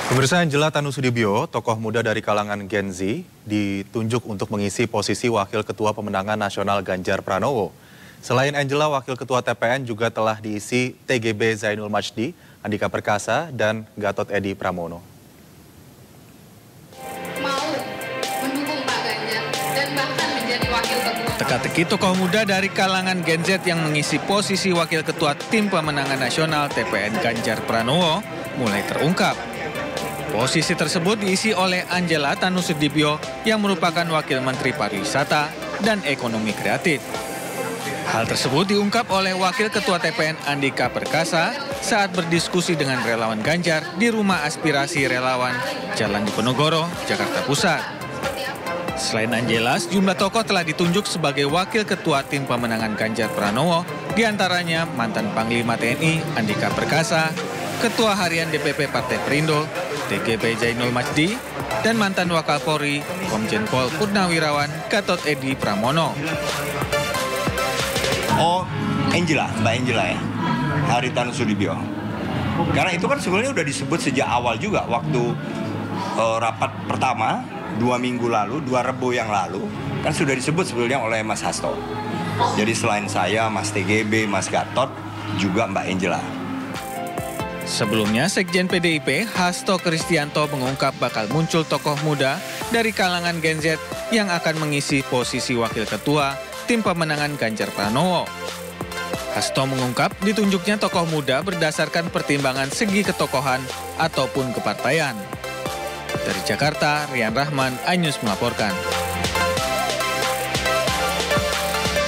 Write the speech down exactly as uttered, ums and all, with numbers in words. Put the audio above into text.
Pemirsa, Angela Tanusudibio, tokoh muda dari kalangan Gen Z, ditunjuk untuk mengisi posisi Wakil Ketua Pemenangan Nasional Ganjar Pranowo. Selain Angela, Wakil Ketua T P N juga telah diisi T G B Zainul Majdi, Andika Perkasa, dan Gatot Edi Pramono. Mau mendukung Pak Ganjar dan bahkan menjadi Wakil Ketua. Teka-teki tokoh muda dari kalangan Gen Z yang mengisi posisi Wakil Ketua Tim Pemenangan Nasional T P N Ganjar Pranowo mulai terungkap. Posisi tersebut diisi oleh Angela Tanusudibio yang merupakan Wakil Menteri Pariwisata dan Ekonomi Kreatif. Hal tersebut diungkap oleh Wakil Ketua T P N Andika Perkasa saat berdiskusi dengan relawan Ganjar di Rumah Aspirasi Relawan Jalan Diponegoro, Jakarta Pusat. Selain Angela, sejumlah tokoh telah ditunjuk sebagai Wakil Ketua Tim Pemenangan Ganjar Pranowo, diantaranya mantan Panglima T N I Andika Perkasa, Ketua Harian D P P Partai Perindo, T G B Zainul Majdi, dan mantan Wakapolri, Komjen Pol Purnawirawan Gatot Edi Pramono. Oh, Angela, Mbak Angela ya, Hari Tanusudibio. Karena itu kan sebenarnya udah disebut sejak awal juga waktu uh, rapat pertama dua minggu lalu, dua Rebo yang lalu, kan sudah disebut sebetulnya oleh Mas Hasto. Jadi selain saya, Mas T G B, Mas Gatot, juga Mbak Angela. Sebelumnya, Sekjen P D I P Hasto Kristianto mengungkap bakal muncul tokoh muda dari kalangan Gen Z yang akan mengisi posisi Wakil Ketua Tim Pemenangan Ganjar Pranowo. Hasto mengungkap ditunjuknya tokoh muda berdasarkan pertimbangan segi ketokohan ataupun kepartaian. Dari Jakarta, Rian Rahman, iNews melaporkan.